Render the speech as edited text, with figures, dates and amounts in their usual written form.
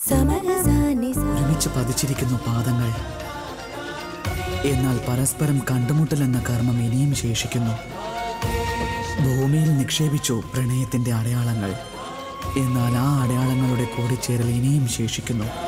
ഒരുമിച്ച് പതിച്ചിരിക്കുന്നു പാദങ്ങൾ. എന്നാൽ പരസ്പരം കണ്ടുമുട്ടൽ എന്ന കർമ്മം ഇനിയും ശേഷിക്കുന്നു. ഭൂമിയിൽ നിക്ഷേപിച്ചു പ്രണയത്തിന്റെ അടയാളങ്ങൾ. എന്നാൽ ആ അടയാളങ്ങളുടെ കൂടിച്ചേരൽ ഇനിയും ശേഷിക്കുന്നു.